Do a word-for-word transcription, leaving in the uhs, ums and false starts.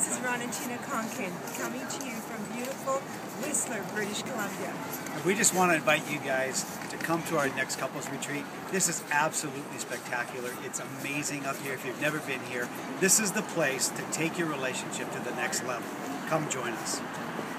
This is Ron and Tina Konkin coming to you from beautiful Whistler, British Columbia. And we just want to invite you guys to come to our next couples retreat. This is absolutely spectacular. It's amazing up here. If you've never been here, this is the place to take your relationship to the next level. Come join us.